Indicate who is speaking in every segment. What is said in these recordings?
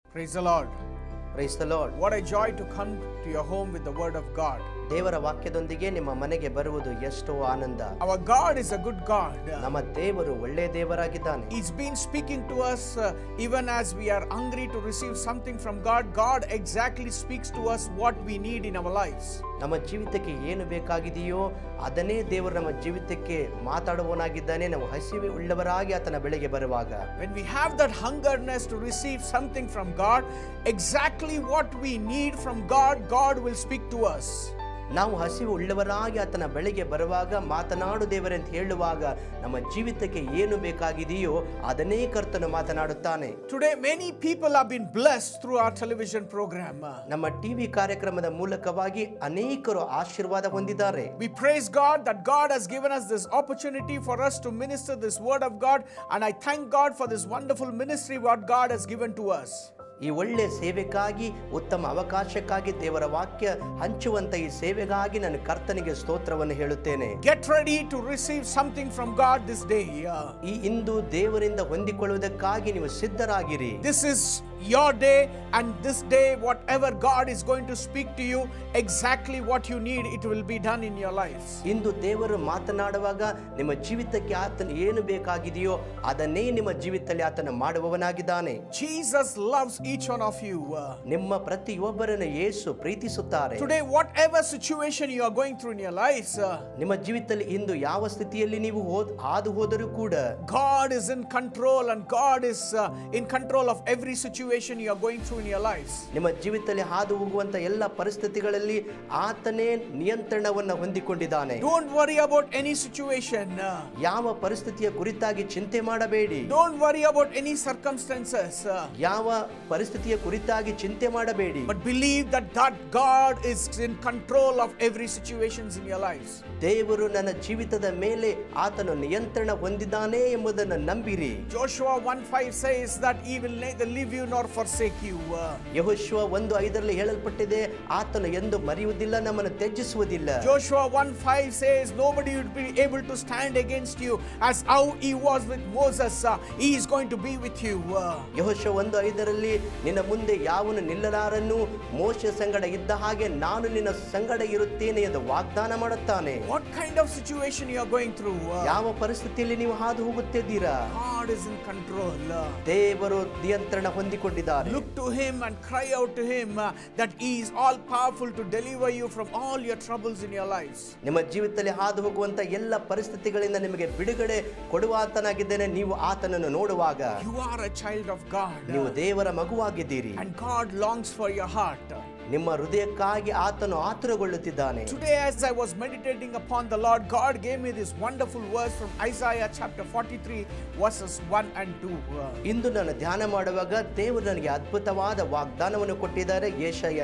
Speaker 1: Praise the Lord.
Speaker 2: Praise the Lord.
Speaker 1: What a joy to come to your home with the word of God.
Speaker 2: ದೇವರ ವಾಕ್ಯದೊಂದಿಗೆ ನಿಮ್ಮ ಮನೆಗೆ ಬರುವುದು ಎಷ್ಟೋ ಆನಂದ.
Speaker 1: Our God is a good God.
Speaker 2: ನಮ್ಮ ದೇವರು ಒಳ್ಳೆಯ ದೇವರಾಗಿದ್ದಾನೆ.
Speaker 1: He's been speaking to us even as we are hungry to receive something from God. God exactly speaks to us what we need in our lives.
Speaker 2: ನಮ್ಮ ಜೀವಿತಕ್ಕೆ ಏನು ಬೇಕಾಗಿದೆಯೋ ಅದನ್ನೇ ದೇವರು ನಮ್ಮ ಜೀವಿತಕ್ಕೆ ಮಾತಾಡುವವನಾಗಿದ್ದಾನೆ. ನಾವು ಹಸಿವೆ ಉಳ್ಳವರಾಗಿ ಆತನ ಬೆಳೆಗೆ ಬರುವಾಗ,
Speaker 1: when we have that hungerness to receive something from God, exactly what we need from God, God will speak to us.
Speaker 2: ನಾವು ಹಸಿವು ಉಳ್ಳವರಾಗಿ ಆತನ ಬೆಳೆಗೆ ಬರುವಾಗ, ಮಾತನಾಡು ದೇವರೇ ಅಂತ ಹೇಳುವಾಗ, ನಮ್ಮ ಜೀವಿತಕ್ಕೆ ಏನು ಬೇಕಾಗಿದೆಯೋ ಅದನ್ನೇ ಕರ್ತನು ಮಾತನಾಡುತ್ತಾನೆ.
Speaker 1: Today many people have been blessed through our television program.
Speaker 2: ನಮ್ಮ ಟಿವಿ ಕಾರ್ಯಕ್ರಮದ ಮೂಲಕವಾಗಿ ಅನೇಕರು ಆಶೀರ್ವಾದ ಹೊಂದಿದ್ದಾರೆ.
Speaker 1: We praise God that God has given us this opportunity for us to minister this word of God, and I thank God for this wonderful ministry what God has given to us.
Speaker 2: ಈ ಒಳ್ಳೆ ಸೇವೆಗಾಗಿ, ಉತ್ತಮ ಅವಕಾಶಕ್ಕಾಗಿ, ದೇವರ ವಾಕ್ಯ ಹಂಚುವಂತ ಈ ಸೇವೆಗಾಗಿ ನಾನು ಕರ್ತನಿಗೆ ಸ್ತೋತ್ರವನ್ನು ಹೇಳುತ್ತೇನೆ.
Speaker 1: Get ready to receive something from God this day.
Speaker 2: ಈ ಇಂದು ದೇವರಿಂದ ಹೊಂದಿಕೊಳ್ಳುವುದಕ್ಕಾಗಿ ನೀವು ಸಿದ್ಧರಾಗಿರಿ.
Speaker 1: This is your day, and this day whatever God is going to speak to you, exactly what you need, it will be done in your lives.
Speaker 2: ಇಂದು ದೇವರು ಮಾತನಾಡುವಾಗ ನಿಮ್ಮ ಜೀವಿತಕ್ಕೆ ಆತನು ಏನು ಬೇಕಾಗಿದೆಯೋ ಅದನ್ನೇ ನಿಮ್ಮ ಜೀವಿತದಲ್ಲಿ ಆತನು ಮಾಡುವವನಾಗಿದ್ದಾನೆ.
Speaker 1: Jesus loves each one of you.
Speaker 2: ನಿಮ್ಮ ಪ್ರತಿಯೊಬ್ಬರನ್ನು ಯೇಸು ಪ್ರೀತಿಸುತ್ತಾರೆ.
Speaker 1: Today whatever situation you are going through in your lives,
Speaker 2: ನಿಮ್ಮ ಜೀವಿತದಲ್ಲಿ ಇಂದು ಯಾವ ಸ್ಥಿತಿಯಲ್ಲಿ ನೀವು ಹಾದು ಹೋದರೂ ಕೂಡ,
Speaker 1: God is in control, and God is in control of every situation you are going through in your lives.
Speaker 2: ನಿಮ್ಮ ಜೀವಿತದಲ್ಲಿ ಹಾದು ಹೋಗುವಂತ ಎಲ್ಲ ಪರಿಸ್ಥಿತಿಗಳಲ್ಲಿ ಆತನೇ ನಿಯಂತ್ರಣವನ್ನು ಹೊಂದಿಕೊಂಡಿದ್ದಾನೆ.
Speaker 1: Don't worry about any situation.
Speaker 2: ಯಾವ ಪರಿಸ್ಥಿತಿಯ ಕುರಿತಾಗಿ ಚಿಂತೆ ಮಾಡಬೇಡಿ.
Speaker 1: Don't worry about any circumstances.
Speaker 2: ಯಾವ ಪರಿಸ್ಥಿತಿಯ ಕುರಿತಾಗಿ ಚಿಂತೆ ಮಾಡಬೇಡಿ.
Speaker 1: But believe that God is in control of every situations in your lives.
Speaker 2: ದೇವರು ನನ್ನ ಜೀವಿತದ ಮೇಲೆ ಆತನು ನಿಯಂತ್ರಣ ಹೊಂದಿದ್ದಾನೆ ಎಂಬುದನ್ನು ನಂಬಿರಿ.
Speaker 1: Joshua 1:5 says that he will neither leave you nor forsake you.
Speaker 2: ಯೆಹೋಶುವ 1:5 ಹೇಳಲ್ಪಟ್ಟಿದೆ, ಆತನು ಎಂದು ಮರೆಯುವುದಿಲ್ಲ, ನಮ್ಮನ್ನು ತ್ಯಜಿಸುವುದಿಲ್ಲ.
Speaker 1: Joshua 1:5 says nobody would be able to stand against you as how he was with Moses. He is going to be with you.
Speaker 2: ಯೆಹೋಶುವ 1:5 ನಿನ್ನ ಮುಂದೆ ಯಾವನು ನಿಲ್ಲಲಾರನು, ಮೋಶೆ ಸಂಗಡ ಇದ್ದ ಹಾಗೆ ನಾನು ನಿನ್ನ ಸಂಗಡ ಇರುತ್ತೇನೆ ಎಂದು ವಾಗ್ದಾನ ಮಾಡುತ್ತಾನೆ.
Speaker 1: What kind of situation you are going through?
Speaker 2: ಯಾವ ಪರಿಸ್ಥಿತಿಯಲ್ಲಿ ನೀವು ಹಾದು ಹೋಗುತ್ತಿದ್ದೀರಾ?
Speaker 1: God is in control.
Speaker 2: ದೇವರು ನಿಯಂತ್ರಣ ಹೊಂದಿಕೊಂಡಿದ್ದಾರೆ.
Speaker 1: Look to him and cry out to him that he is all powerful to deliver you from all your troubles in your lives.
Speaker 2: ನಿಮ್ಮ ಜೀವಿತದಲ್ಲಿ ಹಾದು ಹೋಗುವಂತ ಎಲ್ಲ ಪರಿಸ್ಥಿತಿಗಳಿಂದ ನಿಮಗೆ ಬಿಡುಗಡೆ ಕೊಡುವಾತನಾಗಿದ್ದೇನೆ. ನೀವು ಆತನನ್ನು ನೋಡುವಾಗ
Speaker 1: You are a child of God.
Speaker 2: ನೀವು ದೇವರ ಮಗುವಾಗಿದ್ದೀರಿ.
Speaker 1: And God longs for your heart.
Speaker 2: ನಿಮ್ಮ ಹೃದಯಕ್ಕಾಗಿ ಆತನು ಆತುರಗೊಳ್ಳುತ್ತಿದ್ದಾನೆ.
Speaker 1: Today as I was meditating upon the Lord, God gave me this wonderful verse from Isaiah chapter 43 verses 1 and 2.
Speaker 2: ಇಂದು ನಾನು ಧ್ಯಾನ ಮಾಡುವಾಗ ದೇವರು ನನಗೆ ಅದ್ಭುತವಾದ ವಾಗ್ದಾನವನ್ನು ಕೊಟ್ಟಿದ್ದಾರೆ. ಯೆಶಾಯ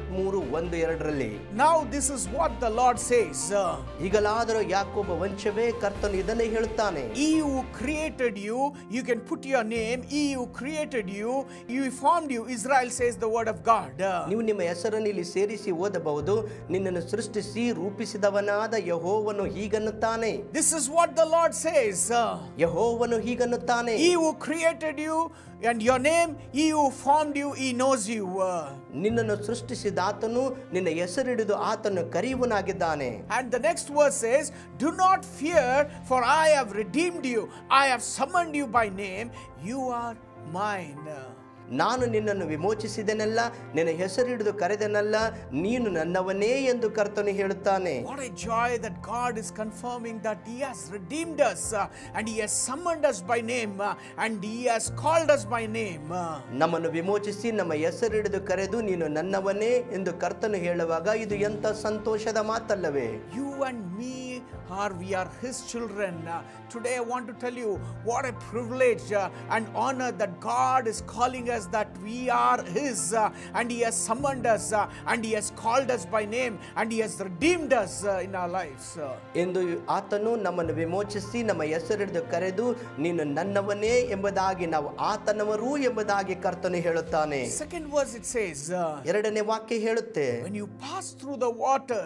Speaker 2: 43:1-2.
Speaker 1: Now this is what the Lord says.
Speaker 2: ಈಗಲಾದರೂ ಯಾಕೋಬ ವಂಶವೇ, ಕರ್ತನು ಇದನ್ನೇ ಹೇಳುತ್ತಾನೆ.
Speaker 1: He who created you, you can put your name. He who created you, he formed you. Israel says the word of God.
Speaker 2: ನೀವು ನಿಮ್ಮ ಹೆಸರನ್ನು ಇಲ್ಲಿ ಸೇರಿಸಿ ಓದಬಹುದು. ನಿನ್ನನ್ನು ಸೃಷ್ಟಿಸಿ ರೂಪಿಸಿದವನಾದ ಯೆಹೋವನು ಹೀಗನ್ನುತ್ತಾನೆ.
Speaker 1: This is what the Lord says.
Speaker 2: ಯೆಹೋವನು ಹೀಗನ್ನುತ್ತಾನೆ.
Speaker 1: He who created you and your name, he who formed you, he knows you.
Speaker 2: ನಿನ್ನನ್ನು ಸೃಷ್ಟಿಸಿದ ಆತನು ನಿನ್ನ ಹೆಸರಿಡಿದು ಆತನು ಕರೆಯುವನಾಗಿದ್ದಾನೆ.
Speaker 1: And the next verse says, do not fear, for I have redeemed you. I have summoned you by name. You are mine.
Speaker 2: ನಾನು ನಿನ್ನನ್ನು ವಿಮೋಚಿಸಿದೆನಲ್ಲ, ನಿನ್ನ ಹೆಸರಿಡಿದು ಕರೆದೆನಲ್ಲ, ನೀನು ನನ್ನವನೇ ಎಂದು ಕರ್ತನು ಹೇಳುತ್ತಾನೆ.
Speaker 1: What a joy that God is confirming that he has redeemed us, and he has summoned us by name, and he has called us by name.
Speaker 2: ನಮ್ಮನ್ನು ವಿಮೋಚಿಸಿ ನಮ್ಮ ಹೆಸರಿಡಿದು ಕರೆದು ನೀನು ನನ್ನವನೇ ಎಂದು ಕರ್ತನು ಹೇಳುವಾಗ ಇದು ಎಂತ ಸಂತೋಷದ ಮಾತಲ್ಲವೇ?
Speaker 1: You and me we are his children. Today I want to tell you what a privilege and honor that God is calling us, that we are his, and he has summoned us, and he has called us by name, and he has redeemed us in our lives.
Speaker 2: ಎಂದು ಆತನು ನಮ್ಮನ್ನು ವಿಮೋಚಿಸಿ ನಮ್ಮ ಹೆಸರಿಡಿದು ಕರೆದು ನೀನು ನನ್ನವನೇ ಎಂಬುದಾಗಿ, ನಾವು ಆತನವರು ಎಂಬುದಾಗಿ ಕರ್ತನು ಹೇಳುತ್ತಾನೆ.
Speaker 1: Second verse it says,
Speaker 2: ಎರಡನೇ ವಾಕ್ಯ ಹೇಳುತ್ತೆ,
Speaker 1: when you pass through the waters,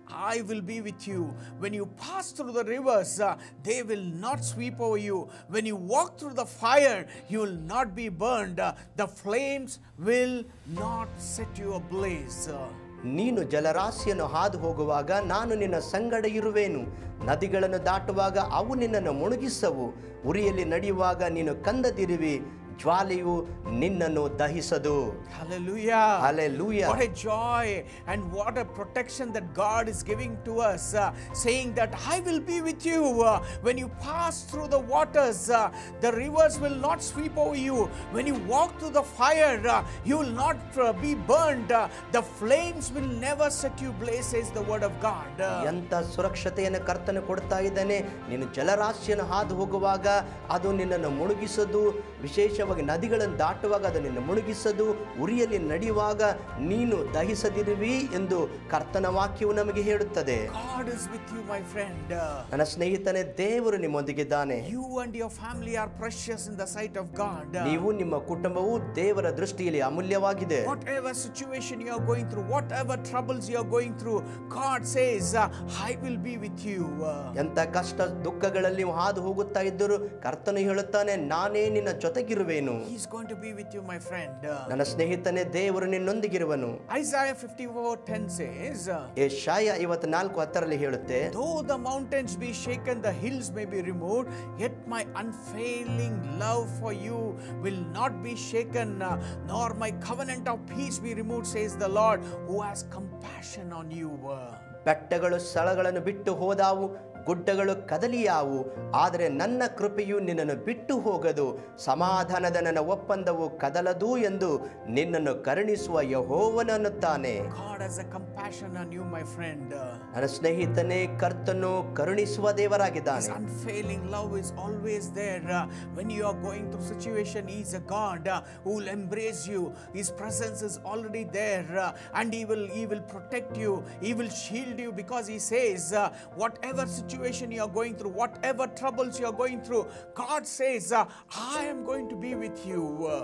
Speaker 1: I will be with you. When you pass through the rivers, they will not sweep over you. When you walk through the fire, you will not be burned. The flames will not set you ablaze.
Speaker 2: ನೀನು ಜಲರಾಶಿಯನ್ನು ಹಾದು ಹೋಗುವಾಗ ನಾನು ನಿನ್ನ ಸಂಗಡ ಇರುವೆನು. ನದಿಗಳನ್ನು ದಾಟುವಾಗ ಅವು ನಿನ್ನನ್ನು ಮುಳುಗಿಸವು. ಉರಿಯಲ್ಲಿ ನಡೆಯುವಾಗ ನೀನು ಕಂದದಿರುವಿ. ಜ್ವಾಲೆಯು ನಿನ್ನನ್ನು ದಹಿಸದು.
Speaker 1: Hallelujah.
Speaker 2: Hallelujah.
Speaker 1: What a joy and what a protection that God is giving to us, saying that I will be with you. When you pass through the waters, the rivers will not sweep over you. When you walk through the fire, you will not be burned. The flames will never set you ablaze, says the word of God.
Speaker 2: ಎಂತ ಸುರಕ್ಷತೆಯನ್ನು ಕರ್ತನು ಕೊಡ್ತಾ ಇದ್ದಾನೆ. ನೀನು ಜಲರಾಶಿಯನ್ನು ಹಾದು ಹೋಗುವಾಗ ಅದು ನಿನ್ನನ್ನು ಮುಳುಗಿಸದು. ವಿಶೇಷವಾಗಿ ನದಿಗಳನ್ನು ದಾಟುವಾಗ ಅದು ನಿನ್ನ ಮುಳುಗಿಸದು. ಉರಿಯಲ್ಲಿ ನಡೆಯುವಾಗ ನೀನು ದಹಿಸದಿರುವಿ ಎಂದು ಕರ್ತನ ವಾಕ್ಯವು ನಮಗೆ ಹೇಳುತ್ತದೆ.
Speaker 1: God is with you, my friend.
Speaker 2: ನನ್ನ ಸ್ನೇಹಿತನೇ, ದೇವರು ನಿಮ್ಮೊಂದಿಗಿದ್ದಾನೆ.
Speaker 1: You and your family are precious in the sight of God.
Speaker 2: ನೀವು ನಿಮ್ಮ ಕುಟುಂಬವು ದೇವರ ದೃಷ್ಟಿಯಲ್ಲಿ ಅಮೂಲ್ಯವಾಗಿದೆ.
Speaker 1: Whatever situation you are going through, whatever troubles you are going through, God says, I will be with you.
Speaker 2: ಎಂತ ಕಷ್ಟ ದುಃಖಗಳಲ್ಲಿ ನೀವು ಹಾದು ಹೋಗುತ್ತಾ ಇದ್ದರೂ ಕರ್ತನು ಹೇಳುತ್ತಾನೆ, ನಾನೇ ನಿನ್ನ ಜೊತೆಗಿರುವೆನು.
Speaker 1: He is going to be with you, my friend.
Speaker 2: ನನ್ನ ಸ್ನೇಹಿತನೇ, ದೇವರು ನಿನ್ನೊಂದಿಗಿರುವನು.
Speaker 1: Isaiah 54:10 says,
Speaker 2: ಯೆಶಾಯ 54:10 ಹೇಳುತ್ತೆ,
Speaker 1: though the mountains be shaken, the hills may be removed, yet my unfailing love for you will not be shaken, nor my covenant of peace be removed, says the Lord, who has compassion on you.
Speaker 2: ಬೆಟ್ಟಗಳು ಸ್ಥಳಗಳನ್ನು ಬಿಟ್ಟು ಹೋದಾವು, ಗುಡ್ಡಗಳು ಕದಲಿಯಾವು, ಆದರೆ ನನ್ನ ಕೃಪೆಯು ನಿನ್ನನ್ನು ಬಿಟ್ಟು ಹೋಗದು. ಸಮಾಧಾನದ ನನ್ನ ಒಪ್ಪಂದವು ಕದಲದು ಎಂದು ನಿನ್ನನ್ನು ಕರುಣಿಸುವ ಯೆಹೋವನು ಅನ್ನುತ್ತಾನೆ.
Speaker 1: God has a compassion on you, my friend.
Speaker 2: ನನ್ನ ಸ್ನೇಹಿತನೇ, ಕರ್ತನು ಕರುಣಿಸುವ ದೇವರಾಗಿದ್ದಾನೆ.
Speaker 1: His unfailing love is always there. When you are going through situation, He is a God who will embrace you. His presence is already there, and He will protect you. He will shield you, because He says, whatever situation you are going through, whatever troubles you are going through, God says, I am going to be with you.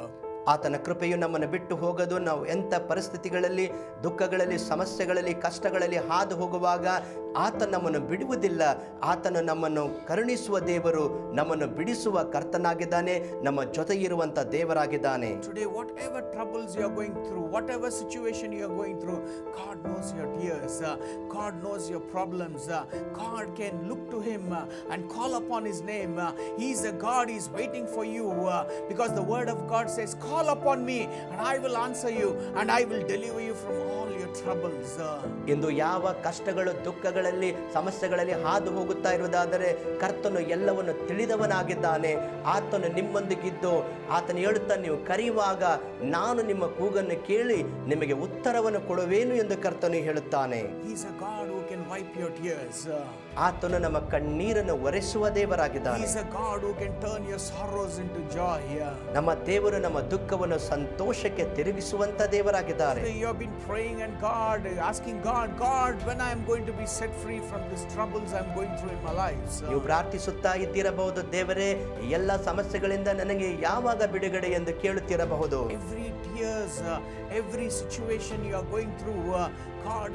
Speaker 2: ಆತನ ಕೃಪೆಯು ನಮ್ಮನ್ನು ಬಿಟ್ಟು ಹೋಗದು. ನಾವು ಎಂಥ ಪರಿಸ್ಥಿತಿಗಳಲ್ಲಿ, ದುಃಖಗಳಲ್ಲಿ, ಸಮಸ್ಯೆಗಳಲ್ಲಿ, ಕಷ್ಟಗಳಲ್ಲಿ ಹಾದು ಹೋಗುವಾಗ ಆತ ನಮ್ಮನ್ನು ಬಿಡುವುದಿಲ್ಲ. ಆತನು ನಮ್ಮನ್ನು ಕರುಣಿಸುವ ದೇವರು, ನಮ್ಮನ್ನು ಬಿಡಿಸುವ ಕರ್ತನಾಗಿದ್ದಾನೆ, ನಮ್ಮ ಜೊತೆ ಇರುವಂತ ದೇವರಾಗಿದ್ದಾನೆ.
Speaker 1: Today, whatever troubles you are going through, whatever situation you are going through, God knows your tears. God knows your problems. God can look to Him and call upon His name. He is a God. He is waiting for you, because the word of God says, call upon me and I will answer you and I will deliver you from all your troubles.
Speaker 2: ಇಂದು ಯಾವ ಕಷ್ಟಗಳು, ದುಃಖಗಳಲ್ಲಿ, ಸಮಸ್ಯೆಗಳಲ್ಲಿ ಹಾದು ಹೋಗುತ್ತಾ ಇರುವುದಾದರೆ ಕರ್ತನು ಎಲ್ಲವನ್ನು ತಿಳಿದವನಾಗಿದ್ದಾನೆ. ಆತನು ನಿಮ್ಮೊಂದಿಗಿದ್ದು ಆತನು ಹೇಳುತ್ತಾನೆ, ನೀವು ಕರೆಯುವಾಗ ನಾನು ನಿಮ್ಮ ಕೂಗನ್ನು ಕೇಳಿ ನಿಮಗೆ ಉತ್ತರವನ್ನು ಕೊಡುವೇನು ಎಂದು ಕರ್ತನು ಹೇಳುತ್ತಾನೆ.
Speaker 1: He is a God who can wipe your tears.
Speaker 2: ಆತನು ನಮ್ಮ ಕಣ್ಣೀರನ್ನು ಒರೆಸುವ ದೇವರಾಗಿದ್ದಾನೆ.
Speaker 1: He is a God who can turn your sorrows into joy.
Speaker 2: ನಮ್ಮ ದೇವರು ನಮ್ಮ ದುಃಖವನ್ನು ಸಂತೋಷಕ್ಕೆ ತಿರುಗಿಸುವಂತ ದೇವರಾಗಿದ್ದಾರೆ.
Speaker 1: You have been praying and God asking God, when I am going to be set free from these troubles I am going through in my life.
Speaker 2: ನೀವು ಪ್ರಾರ್ಥಿಸುತ್ತಾ ಇದ್ದಿರಬಹುದು, ದೇವರೇ ಎಲ್ಲ ಸಮಸ್ಯೆಗಳಿಂದ ನನಗೆ ಯಾವಾಗ ಬಿಡುಗಡೆ ಎಂದು ಕೇಳುತ್ತಿರಬಹುದು.
Speaker 1: Every tears, every situation you are going through, God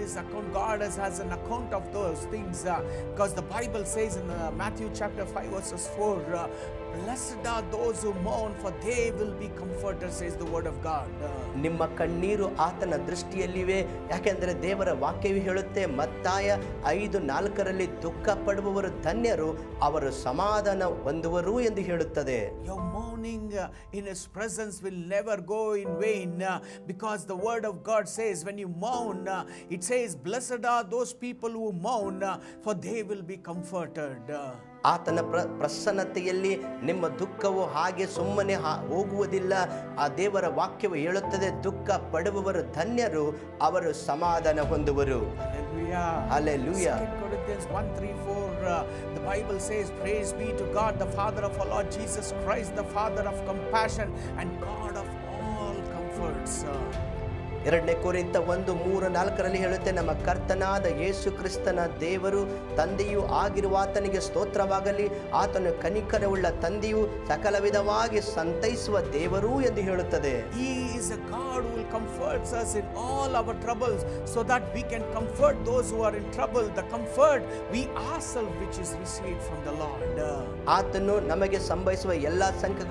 Speaker 1: has an account of those things, because the Bible says in Matthew chapter 5 verses 4, blessed are those who mourn, for they will be comforted, says the word of God.
Speaker 2: ನಿಮ್ಮ ಕಣ್ಣೀರು ಆತನ ದೃಷ್ಟಿಯಲ್ಲಿವೆ, ಯಾಕೆಂದರೆ ದೇವರ ವಾಕ್ಯವು ಹೇಳುತ್ತೆ, ಮತ್ತಾಯ 5:4 ದುಃಖ ಪಡುವವರು ಧನ್ಯರು, ಅವರು ಸಮಾಧಾನ ಹೊಂದುವರು ಎಂದು ಹೇಳುತ್ತದೆ.
Speaker 1: Your mourning in His presence will never go in vain, because the word of God says, when you mourn, it says, blessed are those people who mourn, for they will be comforted.
Speaker 2: ಆತನ ಪ್ರಸನ್ನತೆಯಲ್ಲಿ ನಿಮ್ಮ ದುಃಖವು ಹಾಗೆ ಸುಮ್ಮನೆ ಹೋಗುವುದಿಲ್ಲ. ಆ ದೇವರ ವಾಕ್ಯವು ಹೇಳುತ್ತದೆ, ದುಃಖ ಪಡುವವರು ಧನ್ಯರು, ಅವರು ಸಮಾಧಾನ ಹೊಂದುವರು. Hallelujah.
Speaker 1: 2 Corinthians 1:3-4, the Bible says, praise be to God, the Father of our Lord Jesus Christ, the Father of compassion and God of all comforts.
Speaker 2: 2 ಕೊರಿಂಥ 1:3-4 ಹೇಳುತ್ತೆ, ನಮ್ಮ ಕರ್ತನಾದ ಯೇಸು ಕ್ರಿಸ್ತನ ದೇವರು ತಂದೆಯೂ ಆಗಿರುವ ಆತನಿಗೆ ಸ್ತೋತ್ರವಾಗಲಿ. ಆತನು ಕನಿಕರವುಳ್ಳ ತಂದೆಯು ಸಕಲ ವಿಧವಾಗಿ ಸಂತೈಸುವ ದೇವರು ಎಂದು ಹೇಳುತ್ತದೆ.
Speaker 1: He is a God who will comfort us in all our troubles so that we can comfort those who are in trouble. The comfort we ourselves which is received from the Lord.
Speaker 2: ಆತನು ನಮಗೆ ಸಂಭವಿಸುವ ಎಲ್ಲ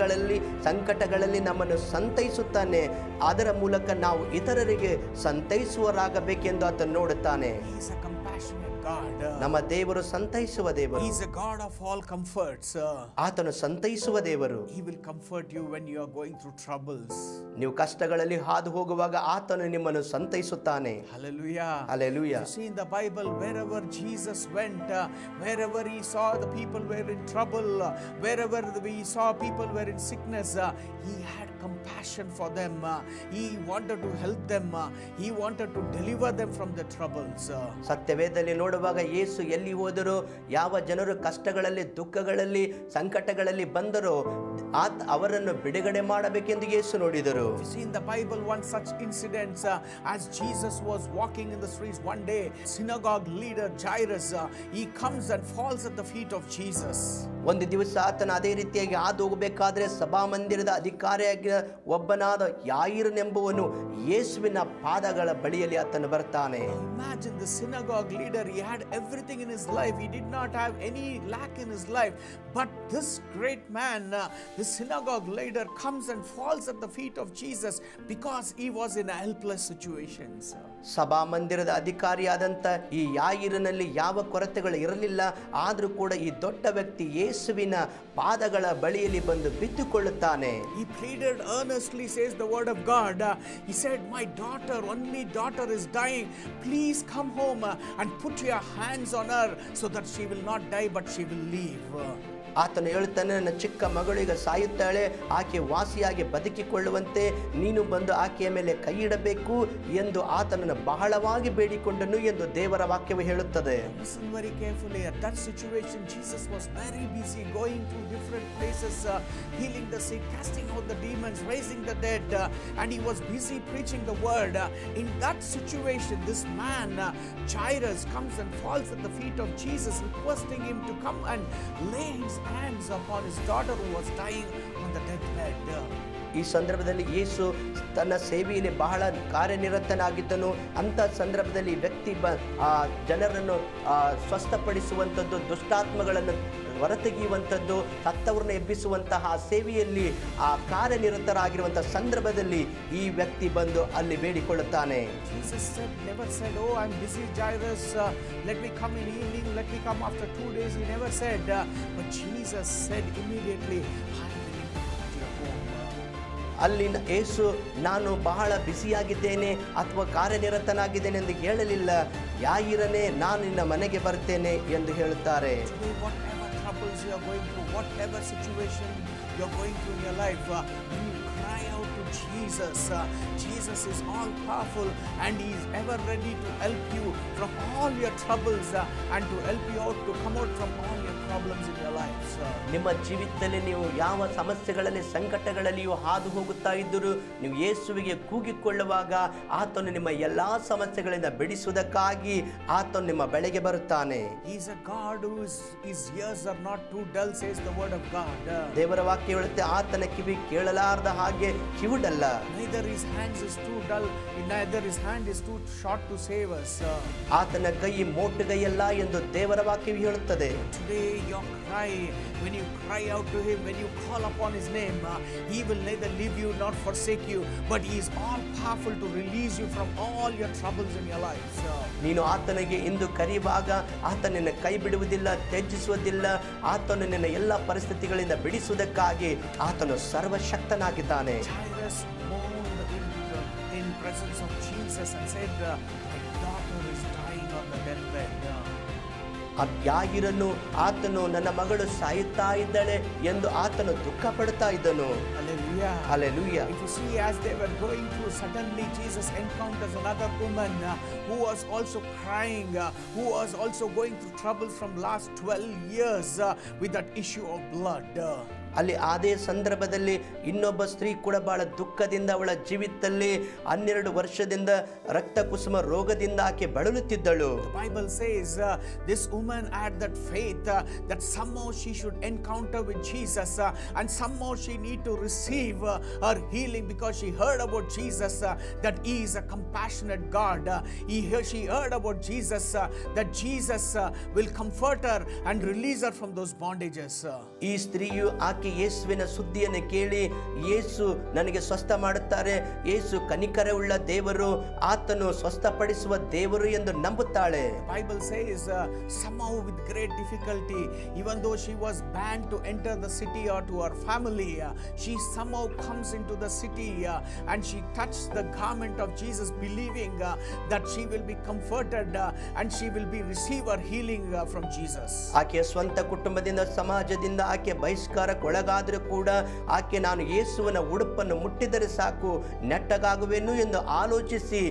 Speaker 2: ಸಂಕಟಗಳಲ್ಲಿ ನಮ್ಮನ್ನು ಸಂತೈಸುತ್ತಾನೆ. ಅದರ ಮೂಲಕ ನಾವು ಇತರರಿಗೆ ಸಂತೈಸುವರಾಗಬೇಕೆಂದು ಆತನು ನೋಡುತ್ತಾನೆ.
Speaker 1: He is a compassionate God.
Speaker 2: ನಮ್ಮ ದೇವರು ಸಂತೈಸುವ ದೇವರು.
Speaker 1: He is a God of all comforts.
Speaker 2: ಆತನು ಸಂತೈಸುವ ದೇವರು.
Speaker 1: He will comfort you when you are going through troubles.
Speaker 2: ನೀವು ಕಷ್ಟಗಳಲ್ಲಿ ಹಾದು ಹೋಗುವಾಗ ಆತನು ನಿಮ್ಮನ್ನು ಸಂತೈಸುತ್ತಾನೆ.
Speaker 1: Hallelujah.
Speaker 2: Hallelujah.
Speaker 1: You see in the Bible, wherever Jesus went, wherever he saw the people were in trouble, wherever we saw people were in sickness, he had compassion for them. He wanted to help them. He wanted to deliver them from the troubles.
Speaker 2: ಸತ್ಯವೇದದಲ್ಲಿ ನೋಡುವಾಗ ಯೇಸು ಎಲ್ಲಿ ಹೋದರೂ, ಯಾವ ಜನರು ಕಷ್ಟಗಳಲ್ಲಿ, ದುಃಖಗಳಲ್ಲಿ, ಸಂಕಟಗಳಲ್ಲಿ ಬಂದರೋ ಅವರನ್ನು ಬಿಡುಗಡೆ ಮಾಡಬೇಕೆಂದು ಯೇಸು ನೋಡಿದರು.
Speaker 1: You see in the Bible one such incident, as Jesus was walking in the streets one day, synagogue leader Jairus, he comes and falls at the feet of Jesus.
Speaker 2: ಒಂದು ದಿವಸ ಆತನ ಅದೇ ರೀತಿಯಾಗಿ ಹಾದು ಹೋಗಬೇಕಾದ್ರೆ ಸಭಾಮಂದಿರದ ಅಧಿಕಾರಿಯಾಗಿ ಒಬ್ಬನಾದ ಯಾಯಿರನೆಂಬುವನು ಯೇಸುವಿನ ಪಾದಗಳ ಬಳಿಯಲ್ಲಿ ಆತನು ಬರ್ತಾನೆ.
Speaker 1: Imagine the synagogue leader, he had everything in his life, he did not have any lack in his life, but this great man, the synagogue leader, comes and falls at the feet of Jesus because he was in a helpless situation.
Speaker 2: ಸಭಾಮಂದಿರದ ಅಧಿಕಾರಿಯಾದಂಥ ಈ ಯಾಯಿರನಲ್ಲಿ ಯಾವ ಕೊರತೆಗಳು ಇರಲಿಲ್ಲ, ಆದರೂ ಕೂಡ ಈ ದೊಡ್ಡ ವ್ಯಕ್ತಿ ಯೇಸುವಿನ ಪಾದಗಳ ಬಳಿಯಲ್ಲಿ ಬಂದು ಬಿದ್ದುಕೊಳ್ಳುತ್ತಾನೆ.
Speaker 1: He pleaded earnestly, says the word of God. He said, my daughter, only daughter is dying. Please come home and put your hands on her so that she will not die but she will live.
Speaker 2: ಆತನು ಹೇಳ್ತಾನೆ, ನನ್ನ ಚಿಕ್ಕ ಮಗಳು ಈಗ ಸಾಯುತ್ತಾಳೆ, ಆಕೆ ವಾಸಿಯಾಗಿ ಬದುಕಿಕೊಳ್ಳುವಂತೆ ನೀನು ಬಂದು ಆಕೆಯ ಮೇಲೆ ಕೈ ಇಡಬೇಕು ಎಂದು ಆತನನ್ನು ಬಹಳವಾಗಿ ಬೇಡಿಕೊಂಡನು ಎಂದು ದೇವರ ವಾಕ್ಯವು ಹೇಳುತ್ತದೆ.
Speaker 1: Listen very carefully. At that situation, Jesus was very busy going to different places, healing the sick, casting out the demons, raising the dead, and he was busy preaching the word. In that situation, this man, Jairus, comes and falls at the feet of Jesus, requesting him to come and lay his hands upon his daughter who was dying on the deathbed.
Speaker 2: ಈ ಸಂದರ್ಭದಲ್ಲಿ ಯೇಸು ತನ್ನ ಸೇವೆಯಲ್ಲಿ ಬಹಳ ಕಾರ್ಯನಿರತನಾಗಿದ್ದನು. ಅಂಥ ಸಂದರ್ಭದಲ್ಲಿ ವ್ಯಕ್ತಿ ಜನರನ್ನು ಸ್ವಸ್ಥಪಡಿಸುವಂಥದ್ದು, ದುಷ್ಟಾತ್ಮಗಳನ್ನು ಹೊರತೆಗೆಯುವಂಥದ್ದು, ಸತ್ತವರನ್ನು ಎಬ್ಬಿಸುವಂತಹ ಸೇವೆಯಲ್ಲಿ ಕಾರ್ಯನಿರತರಾಗಿರುವಂತಹ ಸಂದರ್ಭದಲ್ಲಿ ಈ ವ್ಯಕ್ತಿ ಬಂದು ಅಲ್ಲಿ ಬೇಡಿಕೊಳ್ಳುತ್ತಾನೆ.
Speaker 1: Jesus never said, oh, I'm busy, Jairus, let me come in evening, let me come after 2 days. He never said, but Jesus said immediately,
Speaker 2: ಅಲ್ಲಿನ ಯೇಸು ನಾನು ಬಹಳ ಬ್ಯುಸಿಯಾಗಿದ್ದೇನೆ ಅಥವಾ ಕಾರ್ಯನಿರತನಾಗಿದ್ದೇನೆ ಎಂದು ಹೇಳಲಿಲ್ಲ. ಯಾಯಿರನೇ, ನಾನು ನಿನ್ನ ಮನೆಗೆ ಬರ್ತೇನೆ ಎಂದು ಹೇಳುತ್ತಾರೆ.
Speaker 1: Whatever troubles you are going through, whatever situation you are going through in your life, when you cry out to Jesus, Jesus is all powerful and he is ever ready to help you from all your troubles and to help you out to come out from all your problems in your life.
Speaker 2: ನಿಮ್ಮ ಜೀವಿತದಲ್ಲಿ ನೀವು ಯಾವ ಸಮಸ್ಯೆಗಳಲ್ಲಿ, ಸಂಕಟಗಳಲ್ಲಿಯೂ ಹಾದು ಹೋಗುತ್ತಾ ಇದ್ದರೂ ನೀವು ಯೇಸುವಿಗೆ ಕೂಗಿಕೊಳ್ಳುವಾಗ ಆತನು ನಿಮ್ಮ ಎಲ್ಲಾ ಸಮಸ್ಯೆಗಳಿಂದ ಬಿಡಿಸುವುದಕ್ಕಾಗಿ ಆತನು ನಿಮ್ಮ ಬಳಿಗೆ ಬರುತ್ತಾನೆ.
Speaker 1: He is a God his ears are not too dull, says the word of God.
Speaker 2: ದೇವರ ವಾಕ್ಯ ಹೇಳುತ್ತೆ, ಆತನ ಕಿವಿ ಕೇಳಲಾರದ ಹಾಗೆ ಕಿವುಡಲ್ಲ.
Speaker 1: Neither his hands is too dull, neither his hand is too short to save us.
Speaker 2: ಆತನ ಕೈ ಮೋಟುಗೈಯಲ್ಲ ಎಂದು ದೇವರ ವಾಕ್ಯವು ಹೇಳುತ್ತದೆ.
Speaker 1: Today your cry, when you cry out to him, when you call upon his name, he will neither leave you nor forsake you, but he is all powerful to release you from all your troubles in your life.
Speaker 2: ನೀನು ಆತನಿಗೆ ಇಂದು ಕರೆಯುವಾಗ ಆತ ನಿನ್ನ ಕೈ ಬಿಡುವುದಿಲ್ಲ, ತ್ಯಜಿಸುವುದಿಲ್ಲ. ಆತನು ನಿನ್ನ ಎಲ್ಲ ಪರಿಸ್ಥಿತಿಗಳಿಂದ ಬಿಡಿಸುವುದಕ್ಕಾಗಿ ಆತನು ಸರ್ವಶಕ್ತನಾಗಿದ್ದಾನೆ.
Speaker 1: Jairus moaned in presence of Jesus and said, my daughter is dying on the deathbed.
Speaker 2: ಯಾಯಿರನು ಆತನು ನನ್ನ ಮಗಳು ಸಾಯುತ್ತಾ ಇದ್ದಾಳೆ ಎಂದು ಆತನು ದುಃಖ ಪಡುತ್ತಾ ಇದ್ದನು.
Speaker 1: Hallelujah.
Speaker 2: Hallelujah.
Speaker 1: If you see, as they were going through, suddenly Jesus encounters another woman who was also crying, who was also going through troubles from last 12 years with that issue of blood.
Speaker 2: ಅಲ್ಲಿ ಅದೇ ಸಂದರ್ಭದಲ್ಲಿ ಇನ್ನೊಬ್ಬ ಸ್ತ್ರೀ ಕೂಡ ಬಹಳ ದುಃಖದಿಂದ ಅವಳ ಜೀವಿತದಲ್ಲಿ 12 ವರ್ಷದಿಂದ ರಕ್ತ ಕುಸುಮ ರೋಗದಿಂದ ಆಕೆ ಬಳಲುತ್ತಿದ್ದಳು.
Speaker 1: The Bible says this woman had that faith that somehow she should encounter with Jesus and somehow she need to receive her healing because she heard about Jesus that he is a compassionate God. She heard about Jesus that Jesus will comfort her and release her from those bondages.
Speaker 2: ಈ ಸ್ತ್ರೀಯು ಆಕೆ ಯೇಸುವಿನ ಸುದ್ದಿಯನ್ನು ಕೇಳಿ ಯೇಸು ನನಗೆ ಸ್ವಸ್ಥ ಮಾಡುತ್ತಾರೆ, ಯೇಸು ಕನಿಕರವುಳ್ಳ ದೇವರು, ಆತನು ಸ್ವಸ್ಥಪಡಿಸುವ ದೇವರು ಎಂದು ನಂಬುತ್ತಾಳೆ.
Speaker 1: The Bible says somehow with great difficulty, even though she was banned to enter the city or to her family, she somehow comes into the city and she touched the garment of Jesus, believing that she will be comforted and she will be receive her healing from Jesus.
Speaker 2: ಆಕೆಯ ಸ್ವಂತ ಕುಟುಂಬದಿಂದ ಸಮಾಜದಿಂದ ಆಕೆ ಬಹಿಷ್ಕಾರಕ್ಕೆ ಒಳಗಾದರೂ ಕೂಡ ಆಕೆ ನಾನು ಯೇಸುವಿನ ಉಡುಪನ್ನು ಮುಟ್ಟಿದರೆ ಸಾಕು ನೆಟ್ಟಗಾಗುವೆನು ಎಂದು ಆಲೋಚಿಸಿ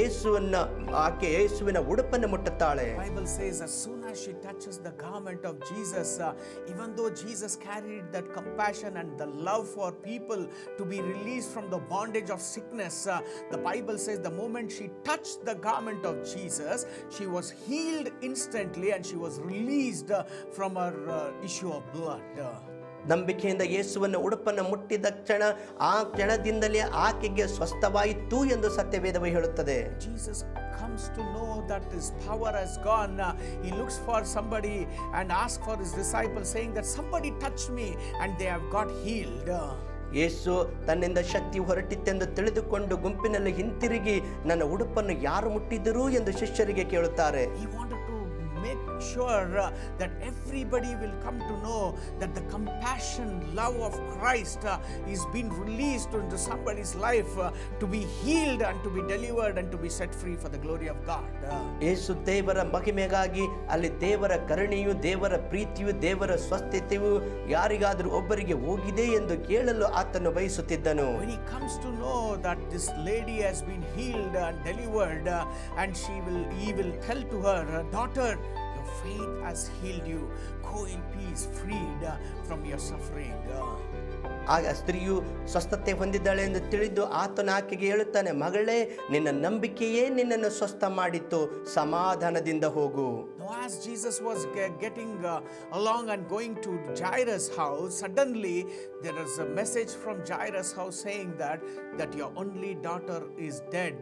Speaker 2: ಆಕೆ ಯೇಸುವಿನ ಉಡುಪನ್ನು ಮುಟ್ಟುತ್ತಾಳೆ.
Speaker 1: Bible says as soon as she touches the garment of Jesus, even though Jesus carried that compassion and the love for people to be released from the bondage of sickness, the Bible says the moment she touched the garment of Jesus, she was healed instantly and she was released from her issue of blood.
Speaker 2: ನಂಬಿಕೆಯಿಂದ ಯೇಸುವಿನ ಉಡುಪನ್ನು ಮುಟ್ಟಿದ ಕ್ಷಣ ಆ ಕ್ಷಣದಿಂದಲೇ ಆಕೆಗೆ ಸ್ವಸ್ಥವಾಯಿತು ಎಂದು ಸತ್ಯವೇದವು ಹೇಳುತ್ತದೆ.
Speaker 1: Jesus comes to know that his power has gone. He looks for somebody and asks for his disciples saying that somebody touched me and they have got healed.
Speaker 2: ಯೇಸು ತನ್ನಿಂದ ಶಕ್ತಿ ಹೊರಟಿತ್ತೆಂದು ತಿಳಿದುಕೊಂಡು ಗುಂಪಿನಲ್ಲಿ ಹಿಂತಿರುಗಿ ನನ್ನ ಉಡುಪನ್ನು ಯಾರು ಮುಟ್ಟಿದರು ಎಂದು ಶಿಷ್ಯರಿಗೆ ಕೇಳುತ್ತಾರೆ.
Speaker 1: He wanted to make sure that everybody will come to know that the compassion, love of Christ is being released into somebody's life to be healed and to be delivered and to be set free for the glory of God.
Speaker 2: ಯೇಸು ದೇವರ ಮಹಿಮೆಗಾಗಿ ಅಲ್ಲಿ ದೇವರ ಕರುಣೆಯು, ದೇವರ ಪ್ರೀತಿಯು, ದೇವರ ಸ್ವಸ್ಥತೆಯು ಯಾರಿಗಾದರೂ ಒಬ್ಬರಿಗೆ ಹೋಗಿದೆ ಎಂದು ಕೇಳಲು ಆತನು ಬಯಸುತ್ತಿದ್ದನು.
Speaker 1: When he comes to know that this lady has been healed and delivered and he will tell to her, daughter, your faith has healed you, go in peace, freed from your suffering.
Speaker 2: ಆಗ ಸ್ತ್ರೀಯು ಸ್ವಸ್ಥತೆ ಹೊಂದಿದ್ದಾಳೆ ಎಂದು ತಿಳಿದು ಆತನ ಆಕೆಗೆ ಹೇಳುತ್ತಾನೆ, ಮಗಳೇ ನಿನ್ನ ನಂಬಿಕೆಯೇ ನಿನ್ನನ್ನು ಸ್ವಸ್ಥ ಮಾಡಿತು, ಸಮಾಧಾನದಿಂದ ಹೋಗು.
Speaker 1: Now as Jesus was getting along and going to Jairus' house, suddenly there is a message from Jairus' house saying that your only daughter is dead.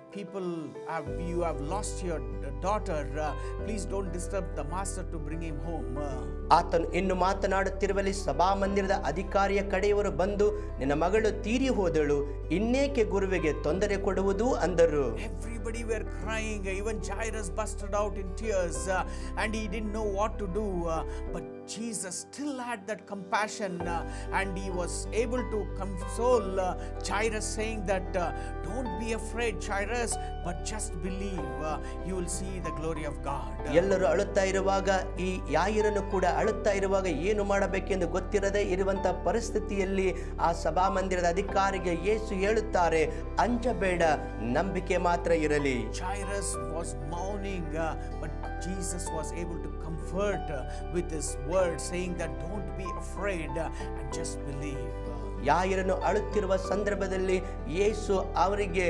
Speaker 1: You have lost your daughter. Please don't disturb the master to bring him home.
Speaker 2: ಆತನು ಇನ್ನು ಮಾತನಾಡುತ್ತಿರುವಲ್ಲಿ ಸಭಾಮಂದಿರದ ಅಧಿಕಾರಿಯ ಕಡೆಯವರು ಬಂದು ನಿನ್ನ ಮಗಳು ತೀರಿ ಹೋದಳು, ಇನ್ನೇಕೆ ಗುರುವಿಗೆ ತೊಂದರೆ ಕೊಡುವುದು ಅಂದರು.
Speaker 1: Everybody were crying. Even Jairus busted out in tears and he didn't know what to do, but Jesus still had that compassion and he was able to console Jairus, saying that don't be afraid Jairus, but just believe, you will see the glory of God.
Speaker 2: ಎಲ್ಲರೂ ಅಳುತ್ತಾ ಇರುವಾಗ, ಈ ಯಾಯಿರನು ಕೂಡ ಅಳುತ್ತಾ ಇರುವಾಗ ಏನು ಮಾಡಬೇಕೆಂದು ಗೊತ್ತಿರದೆ ಇರುವಂತ ಪರಿಸ್ಥಿತಿಯಲ್ಲಿ ಆ ಸಭಾಮಂದಿರದ ಅಧಿಕಾರಿಗೆ ಯೇಸು ಹೇಳುತ್ತಾರೆ, ಅಂಜಬೇಡ, ನಂಬಿಕೆ ಮಾತ್ರ ಇರಲಿ.
Speaker 1: Jairus was mourning, but Jesus was able to comfort with his word, saying that don't be afraid and just believe.
Speaker 2: ಯಾಯಿರನು ಅಳುತ್ತಿರುವ ಸಂದರ್ಭದಲ್ಲಿ ಯೇಸು ಅವರಿಗೆ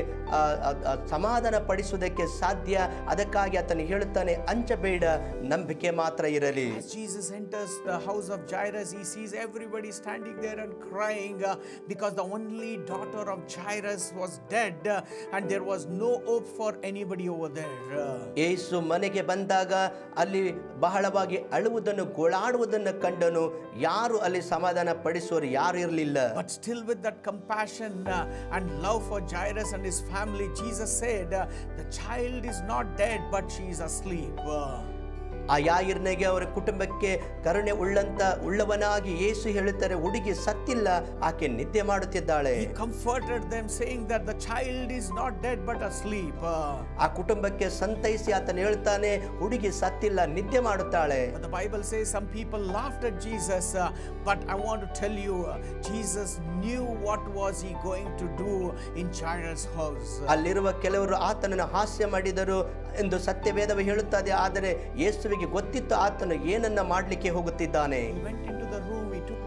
Speaker 2: ಸಮಾಧಾನ ಪಡಿಸುವುದಕ್ಕೆ ಸಾಧ್ಯ. ಅದಕ್ಕಾಗಿ ಆತನು ಹೇಳುತ್ತಾನೆ, ಅಂಜಬೇಡ, ನಂಬಿಕೆ ಮಾತ್ರ ಇರಲಿ.
Speaker 1: As Jesus enters the house of Jairus, he sees everybody standing there and crying because the only daughter of Jairus was dead and there was no hope for anybody over there.
Speaker 2: ಯೇಸು ಮನೆಗೆ ಬಂದಾಗ ಅಲ್ಲಿ ಬಹಳವಾಗಿ ಅಳುವುದನ್ನು, ಗೋಳಾಡುವುದನ್ನು ಕಂಡನು. ಯಾರು ಅಲ್ಲಿ ಸಮಾಧಾನ ಪಡಿಸುವರು ಯಾರು ಇರಲಿಲ್ಲ.
Speaker 1: But still with that compassion and love for Jairus and his family, Jesus said, the child is not dead, but she is asleep.
Speaker 2: ಆ ಯಾಯಿರನಿಗೆ ಅವರ ಕುಟುಂಬಕ್ಕೆ ಕರುಣೆ ಉಳ್ಳವನಾಗಿ ಯೇಸು ಹೇಳುತ್ತಾರೆ, ಹುಡುಗಿ ಸತ್ತಿಲ್ಲ, ಆಕೆ ನಿದ್ದೆ ಮಾಡುತ್ತಿದ್ದಾಳೆ.
Speaker 1: He comforted them saying that the child is not dead but asleep.
Speaker 2: ಆ ಕುಟುಂಬಕ್ಕೆ ಸಂತೈಸಿ ಆತನು ಹೇಳ್ತಾನೆ, ಹುಡುಗಿ ಸತ್ತಿಲ್ಲ, ನಿದ್ದೆ ಮಾಡುತ್ತಾಳೆ.
Speaker 1: But the Bible says some people laughed at Jesus, but I want to tell you, Jesus knew what was he going to do in Jairus' house.
Speaker 2: ಅಲ್ಲಿರುವ ಕೆಲವರು ಆತನನ್ನು ಹಾಸ್ಯ ಮಾಡಿದರು ಎಂದು ಸತ್ಯವೇದವು ಹೇಳುತ್ತದೆ. ಆದರೆ ಯೇಸುವಿಗೆ ಗೊತ್ತಿತ್ತು ಆತನು ಏನನ್ನ ಮಾಡಲಿಕ್ಕೆ ಹೋಗುತ್ತಿದ್ದಾನೆ.
Speaker 1: He went into the room, he took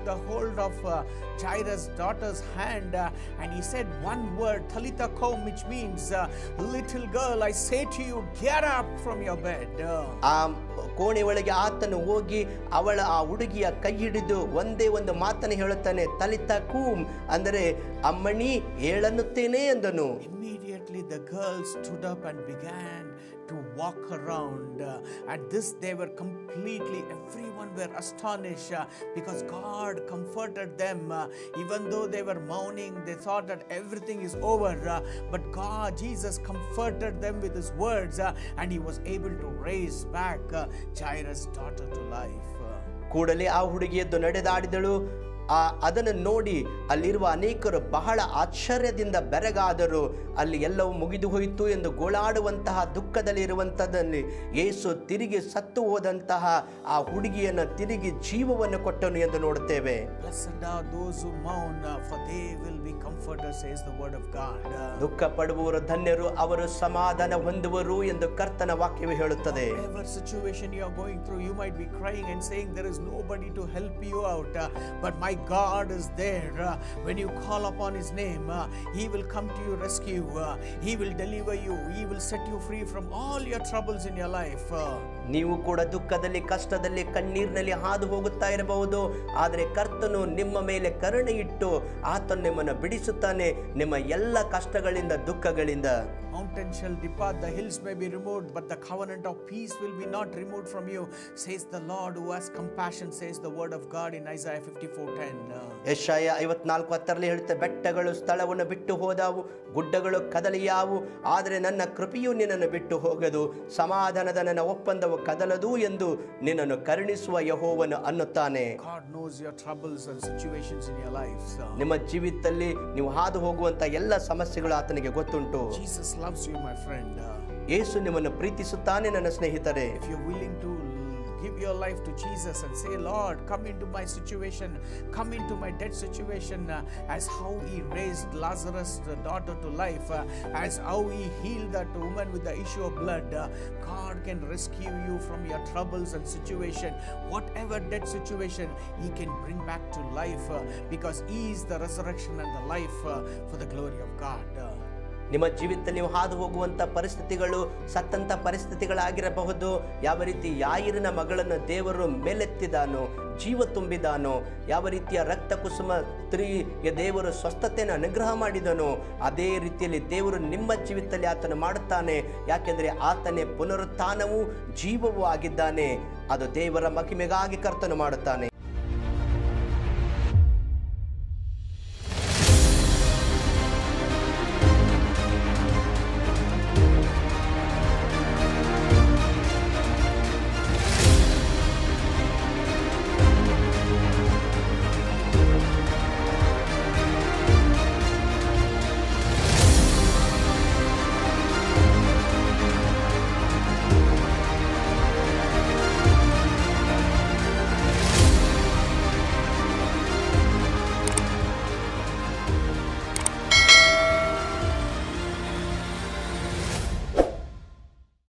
Speaker 1: the hold of Jairus' daughter's hand and he said one word, Talitha koum, which means, little girl, I say to you, get up from your bed.
Speaker 2: ಆ ಕೋಣೆ ಒಳಗೆ ಆತನು ಹೋಗಿ ಅವಳ ಆ ಹುಡುಗಿಯ ಕೈ ಹಿಡಿದು ಒಂದೇ ಒಂದು ಮಾತನ್ನು ಹೇಳುತ್ತಾನೆ, ತಲಿತಾ ಕೂಮ್, ಅಂದರೆ ಅಮ್ಮಣಿ ಏಳನ್ನುತ್ತೇನೆ ಎಂದನು.
Speaker 1: Immediately the girl stood up and began to walk around. At this they were completely, everyone were astonished because God comforted them. Even though they were mourning, they thought that everything is over, but God, Jesus comforted them with his words and he was able to raise back Jairus' daughter to life.
Speaker 2: ಕೂಡಲೇ ಆ ಹುಡುಗಿ ಎದ್ದು ನಡೆದಾಡಿದಳು. ಅದನ್ನು ನೋಡಿ ಅಲ್ಲಿರುವ ಅನೇಕರು ಬಹಳ ಆಶ್ಚರ್ಯದಿಂದ ಬೆರಗಾದರು. ಅಲ್ಲಿ ಎಲ್ಲವೂ ಮುಗಿದು ಹೋಯಿತು ಎಂದು ಗೋಳಾಡುವಂತಹ ದುಃಖದಲ್ಲಿರುವಂಥದ್ದಲ್ಲಿ ಯೇಸು ತಿರುಗಿ ಸತ್ತು ಹೋದಂತಹ ಆ ಹುಡುಗಿಯನ್ನು ತಿರುಗಿ ಜೀವವನ್ನು ಕೊಟ್ಟನು ಎಂದು ನೋಡುತ್ತೇವೆ.
Speaker 1: Blessed are those who mourn, for they will be comforted, says the word of God.
Speaker 2: ದುಃಖ ಪಡುವವರು ಧನ್ಯರು, ಅವರು ಸಮಾಧಾನ ಹೊಂದುವರು ಎಂದು ಕರ್ತನ ವಾಕ್ಯವು ಹೇಳುತ್ತದೆ.
Speaker 1: Whatever situation you are going through, you might be crying and saying there is nobody to help you out, but my God is there. When you call upon his name, he will come to your rescue. He will deliver you. He will set you free from all your troubles in your life.
Speaker 2: ನೀವು ಕೂಡ ದುಃಖದಲ್ಲಿ, ಕಷ್ಟದಲ್ಲಿ, ಕಣ್ಣೀರಿನಲ್ಲಿ ಹಾದು ಹೋಗುತ್ತಾ ಇರಬಹುದು. ಆದರೆ ಕರ್ತನು ನಿಮ್ಮ ಮೇಲೆ ಕರುಣೆ ಇಟ್ಟು ಆತನು ನಿಮ್ಮನ್ನು ಬಿಡಿಸುತ್ತಾನೆ ನಿಮ್ಮ ಎಲ್ಲ ಕಷ್ಟಗಳಿಂದ, ದುಃಖಗಳಿಂದ.
Speaker 1: Mountains shall depart, the hills may be removed, but the covenant of peace will be not removed from you, says the Lord who has compassion, says the word of God in Isaiah 54:10.
Speaker 2: ಯೆಶಾಯ 54:10 ಹೇಳುತ್ತೆ, ಬೆಟ್ಟಗಳು ಸ್ಥಳವನ್ನು ಬಿಟ್ಟು ಹೋದವು, ಗುಡ್ಡಗಳು ಕದಲಿಯಾವು, ಆದರೆ ನನ್ನ ಕೃಪೆಯು ನಿನ್ನನ್ನು ಬಿಟ್ಟು ಹೋಗದು, ಸಮಾಧಾನದ ನನ್ನ ಒಪ್ಪಂದವು ಕದಲದು ಎಂದು ನಿನ್ನನ್ನು ಕರುಣಿಸುವ ಯೆಹೋವನು ಅನ್ನುತ್ತಾನೆ.
Speaker 1: God knows your troubles and situations in your life.
Speaker 2: ನಿಮ್ಮ ಜೀವಿತದಲ್ಲಿ ನೀವು ಹಾದು ಹೋಗುವಂತ ಎಲ್ಲ ಸಮಸ್ಯೆಗಳು ಆತನಿಗೆ ಗೊತ್ತುಂಟು.
Speaker 1: Jesus loves you, my friend.
Speaker 2: ಯೇಸು ನಿಮ್ಮನ್ನು ಪ್ರೀತಿಸುತ್ತಾನೆ ನನ್ನ ಸ್ನೇಹಿತರೆ.
Speaker 1: If you're willing to give your life to Jesus and say, Lord, come into my situation, come into my dead situation, as how he raised Lazarus' daughter to life, as how he healed that woman with the issue of blood. God can rescue you from your troubles and situation. Whatever dead situation, he can bring back to life because he is the resurrection and the life for the glory of God.
Speaker 2: ನಿಮ್ಮ ಜೀವಿತದಲ್ಲಿ ನೀವು ಹಾದು ಹೋಗುವಂಥ ಪರಿಸ್ಥಿತಿಗಳು ಸತ್ತಂಥ ಪರಿಸ್ಥಿತಿಗಳಾಗಿರಬಹುದು. ಯಾವ ರೀತಿ ಯಾಯಿರನ ಮಗಳನ್ನು ದೇವರು ಮೇಲೆತ್ತಿದಾನೋ, ಜೀವ ತುಂಬಿದಾನೋ, ಯಾವ ರೀತಿಯ ರಕ್ತ ಕುಸುಮ ಸ್ತ್ರೀಗೆ ದೇವರು ಸ್ವಸ್ಥತೆಯನ್ನು ಅನುಗ್ರಹ ಮಾಡಿದನೋ, ಅದೇ ರೀತಿಯಲ್ಲಿ ದೇವರು ನಿಮ್ಮ ಜೀವಿತದಲ್ಲಿ ಆತನು ಮಾಡುತ್ತಾನೆ. ಯಾಕೆಂದರೆ ಆತನೇ ಪುನರುತ್ಥಾನವೂ ಜೀವವೂ ಆಗಿದ್ದಾನೆ. ಅದು ದೇವರ ಮಹಿಮೆಗಾಗಿ ಕರ್ತನು ಮಾಡುತ್ತಾನೆ.